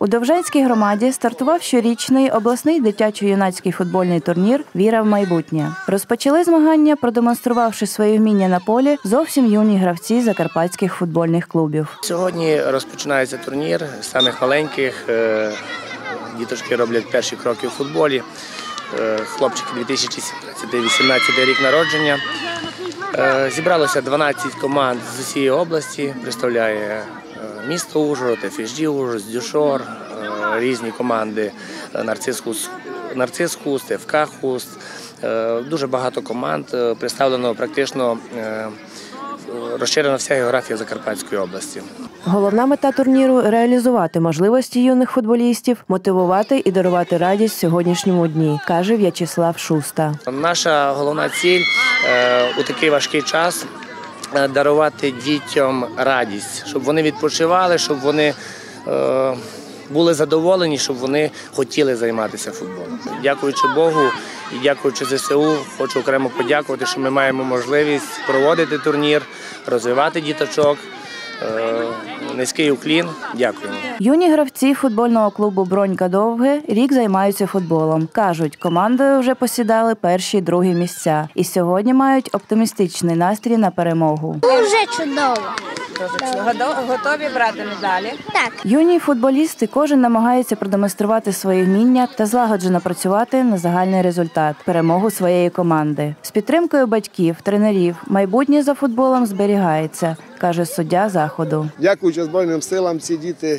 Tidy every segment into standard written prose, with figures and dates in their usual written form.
У Довжанській громаді стартував щорічний обласний дитячо-юнацький футбольний турнір «Віра в майбутнє». Розпочали змагання, продемонструвавши свої вміння на полі, зовсім юні гравці закарпатських футбольних клубів. Сьогодні розпочинається турнір з самих маленьких. Діточки роблять перші кроки у футболі. Хлопчики 2017-18 рік народження. Зібралося 12 команд з усієї області, представляє місто Ужгород, ФСЖ Ужгород, Дюшор, різні команди, Нарцис Хуст, ФК Хуст. Дуже багато команд, представлено практично розширена вся географія Закарпатської області. Головна мета турніру – реалізувати можливості юних футболістів, мотивувати і дарувати радість сьогоднішньому дні, каже В'ячеслав Шуста. Наша головна ціль у такий важкий час – дарувати дітям радість, щоб вони відпочивали, щоб вони були задоволені, щоб вони хотіли займатися футболом. Дякуючи Богу і дякуючи ЗСУ, хочу окремо подякувати, що ми маємо можливість проводити турнір, розвивати діточок. Низький уклін. Дякуємо. Юні гравці футбольного клубу «Бронька Довге» рік займаються футболом. Кажуть, командою вже посідали перші і другі місця. І сьогодні мають оптимістичний настрій на перемогу. Вже чудово. Готові брати медалі? Так. Юні футболісти кожен намагається продемонструвати свої вміння та злагоджено працювати на загальний результат – перемогу своєї команди. З підтримкою батьків, тренерів майбутнє за футболом зберігається, каже суддя заходу. Дякуючи Збройним силам, ці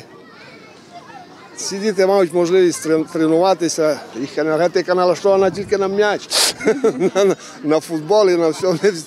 діти мають можливість тренуватися. Їх енергетика налаштована тільки на м'яч, на футбол і на все.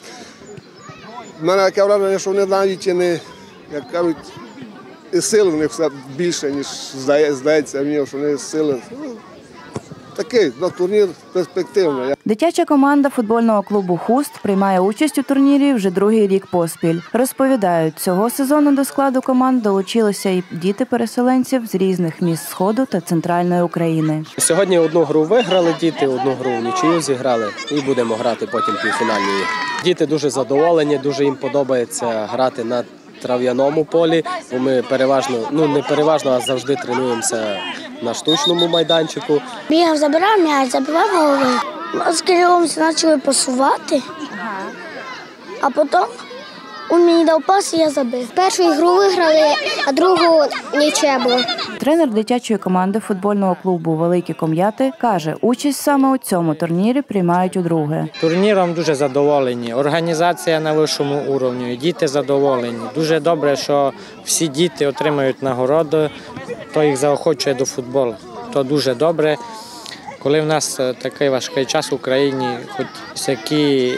У мене таке враження, що вони навіть не, як кажуть, і сили в них все більше, ніж здається мені, що вони сили. Такий турнір перспективний. Дитяча команда футбольного клубу «Хуст» приймає участь у турнірі вже другий рік поспіль. Розповідають, цього сезону до складу команд долучилися і діти переселенців з різних міст Сходу та Центральної України. Сьогодні одну гру виграли діти, одну гру в нічию зіграли і будемо грати потім півфінальні ігри. Діти дуже задоволені, дуже їм подобається грати на трав'яному полі, бо ми переважно, не переважно, а завжди тренуємося на штучному майданчику. Бігав, забирав м'яч, забивав голови. З керівом почали пасувати, а потім він мені дав пас і я забив. Першу ігру виграли, а другу нічия було. Тренер дитячої команди футбольного клубу «Великі Ком'яти» каже, участь саме у цьому турнірі приймають удруге. Турніром дуже задоволені, організація на вищому рівні, діти задоволені. Дуже добре, що всі діти отримають нагороду, то їх заохочує до футболу. То дуже добре, коли в нас такий важкий час в Україні, хоч які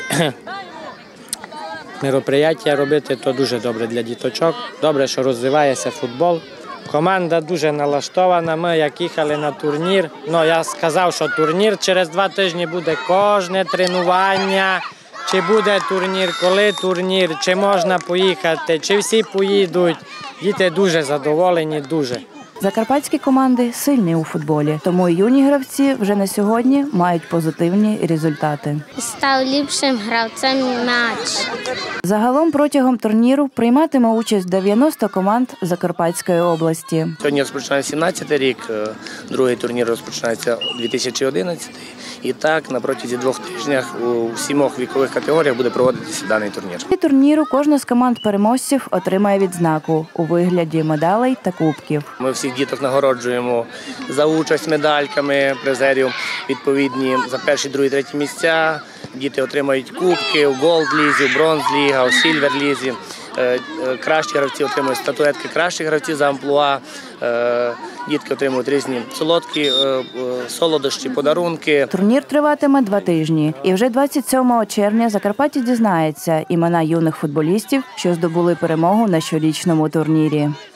мероприятия робити, то дуже добре для діточок. Добре, що розвивається футбол. Команда дуже налаштована. Ми як їхали на турнір, я сказав, що турнір через 2 тижні буде кожне тренування. Чи буде турнір, коли турнір, чи можна поїхати, чи всі поїдуть. Діти дуже задоволені, дуже. Закарпатські команди сильні у футболі, тому і юні гравці вже на сьогодні мають позитивні результати. Став ліпшим гравцем м'яч. Загалом протягом турніру прийматиме участь 90 команд Закарпатської області. Сьогодні розпочинається 17-й рік, другий турнір розпочинається 2011. І так, на протязі 2 тижнів у 7 вікових категоріях буде проводитися даний турнір. Після турніру кожна з команд-переможців отримає відзнаку у вигляді медалей та кубків. Ми всіх діток нагороджуємо за участь медальками, призерів відповідні за перші, другі, треті місця. Діти отримають кубки у голд-лізі, у бронз-ліга, у сільвер-лізі. Кращі гравці отримують статуетки кращих гравців за амплуа. Дітки отримують різні солодкі солодощі, подарунки. Турнір триватиме 2 тижні. І вже 27 червня Закарпаття дізнається імена юних футболістів, що здобули перемогу на щорічному турнірі.